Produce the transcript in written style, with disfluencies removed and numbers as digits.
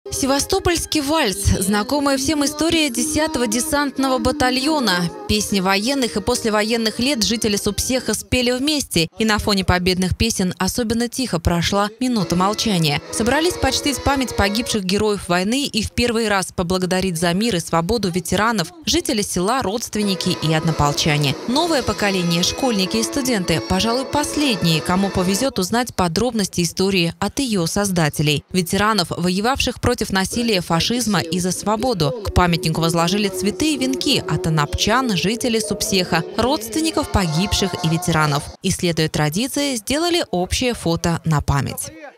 Севастопольский вальс – знакомая всем история 10-го десантного батальона. Песни военных и послевоенных лет жители Супсеха спели вместе. И на фоне победных песен особенно тихо прошла минута молчания. Собрались почтить память погибших героев войны и в первый раз поблагодарить за мир и свободу ветеранов, жители села, родственники и однополчане. Новое поколение, школьники и студенты, пожалуй, последние, кому повезет узнать подробности истории от ее создателей. Ветеранов, воевавших против насилия, фашизма и за свободу. К памятнику возложили цветы и венки от анапчан, жителей Супсеха, родственников погибших и ветеранов. И, следуя традиции, сделали общее фото на память.